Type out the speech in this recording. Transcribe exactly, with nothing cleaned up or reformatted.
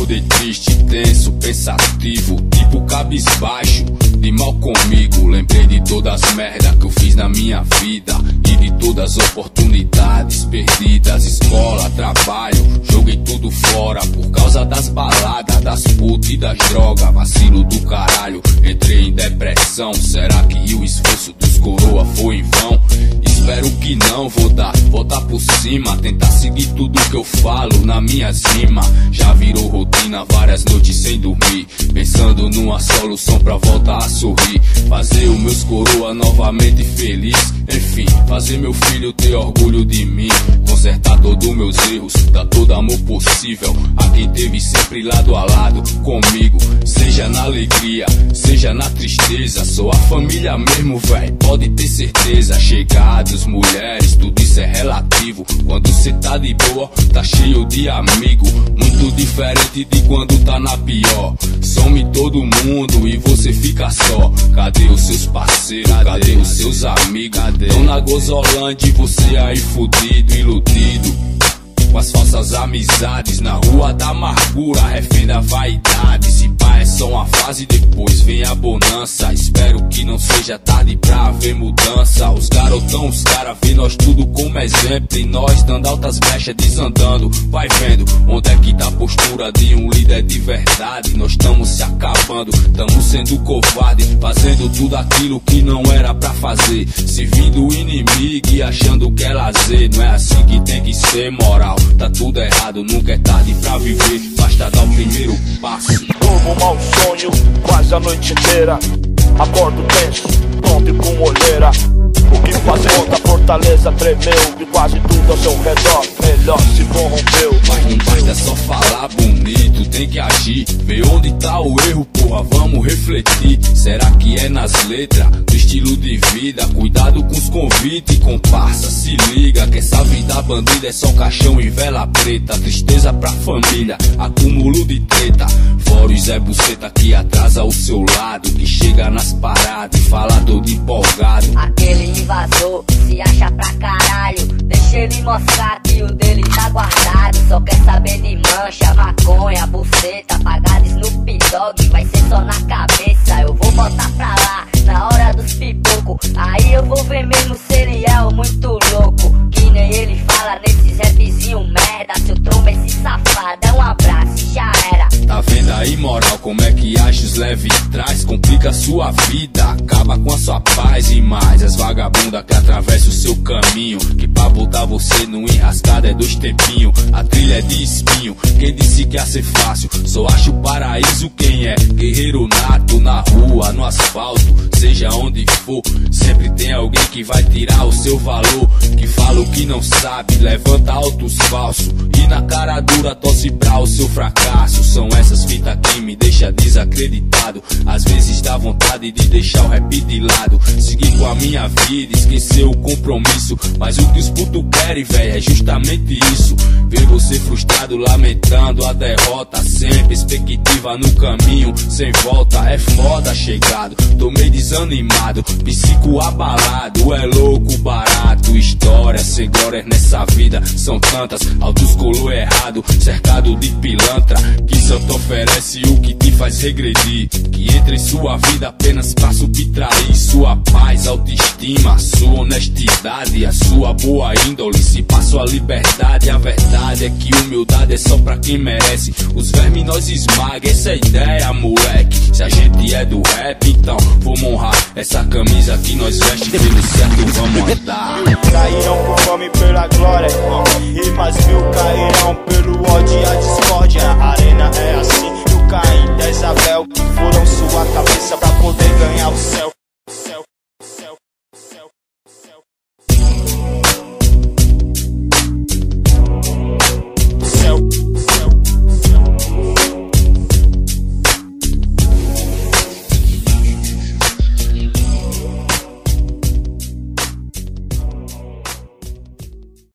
acordei triste, tenso, pensativo, tipo cabisbaixo, de mal comigo. Lembrei de todas as merdas que eu fiz na minha vida e de todas as oportunidades perdidas. Escola, trabalho, joguei tudo fora por causa das baladas, das putas e das drogas. Vacilo do caralho, entrei em depressão. Será que o esforço dos coroa foi em vão? Espero que não, vou dar volta por cima, tentar seguir tudo que eu falo na minha cima. Já virou rotina, várias noites sem dormir, pensando numa solução pra voltar a sorrir. Fazer os meus coroa novamente feliz, enfim, fazer meu filho ter orgulho de mim. Consertar todos meus erros, dar todo amor possível a quem teve sempre lado a lado comigo. Seja na alegria, seja na tristeza, sou a família mesmo, véi, pode ter certeza. Chegados, mulheres, tudo isso é relativo. Quando cê tá de boa, tá cheio de amigo. Muito diferente de quando tá na pior. Some todo mundo e você fica só. Cadê os seus parceiros? Cadê, Cadê os seus amigos? Cadê? Tão na Gozolândia e você aí fudido, iludido com as falsas amizades na rua da amargura, refém da vaidade. Se pá é só uma fase, depois vem a bonança. Espero que não seja tarde pra haver mudança. Os garotão, os cara vê nós tudo como exemplo, e nós dando altas brechas, desandando. Vai vendo onde é que tá a postura de um líder de verdade. Nós estamos se acabando, estamos sendo covarde, fazendo tudo aquilo que não era pra fazer, servindo o inimigo e achando que é lazer. Não é assim que tem que ser, moral. Tá tudo errado, nunca é tarde pra viver, basta dar o primeiro passo. Durmo um mau sonho, quase a noite inteira. Acordo tenso, pronto e com olheira. O que fazer? Conta fortaleza tremeu e quase tudo ao seu redor melhor se corrompeu. Mas não basta só falar bonito, tem que agir. Ver onde tá o erro, porra, vamos refletir. Será que é nas letras, do estilo de vida? Cuidado com os convites, comparsa, se liga que essa vida bandida é só caixão e vela preta. Tristeza pra família, acúmulo de treta. Fora o Zé Buceta que atrasa o seu lado, que chega nas paradas e fala todo empolgado. Aquele invasor se acha pra caralho, deixa ele mostrar que o dele tá guardado. Só quer saber de mancha, maconha, buceta, pagada Snoop Dogg, vai ser só na cabeça. Eu vou botar pra lá, na hora dos pipoco, aí eu vou ver mesmo se ele é o muito louco. Que nem ele fala nesses rapzinho merda, seu tromba esse safado, é um abraço e já era. Tá vendo aí, moral, como é que age os leve e traz? Complica a sua vida, acaba com a sua paz e mais as vagabundas que atravessam o seu caminho, que pra botar você no enrascado é dois tempinhos. A trilha é de espinho, quem disse que ia ser fácil? Só acha o paraíso quem é guerreiro nato. Na rua, no asfalto, seja onde for, sempre tem alguém que vai tirar o seu valor. Que fala o que não sabe, levanta altos falsos e na cara dura torce pra o seu fracasso. São essas fitas que me deixa desacreditado. Às vezes dá vontade de deixar o rap de lado, seguir com a minha vida, esquecer o compromisso. Mas o que os putos querem, véi, é justamente isso. Ver você frustrado, lamentando a derrota, sem perspectiva no caminho, sem volta. É foda chegado, tô meio desanimado, psico abalado, é louco barato. Histórias sem glórias nessa vida são tantas, altos colou errado, cercado de pilantra, que só te oferece o que te faz regredir. Que entra em sua vida apenas pra subtrair sua paz, autoestima, sua honestidade, a sua boa índole. Se passou a liberdade, a verdade é que humildade é só pra quem merece. Os vermes nós esmaga, essa é a ideia, moleque. Se a gente é do rap, então vamos honrar essa camisa que nós veste, pelo certo vamos andar. Mil cairão por fome pela glória, e mais mil cairão pelo ódio e a discórdia. A arena é assim, e o Caim e a Isabel que foram sua cabeça pra poder ganhar o céu.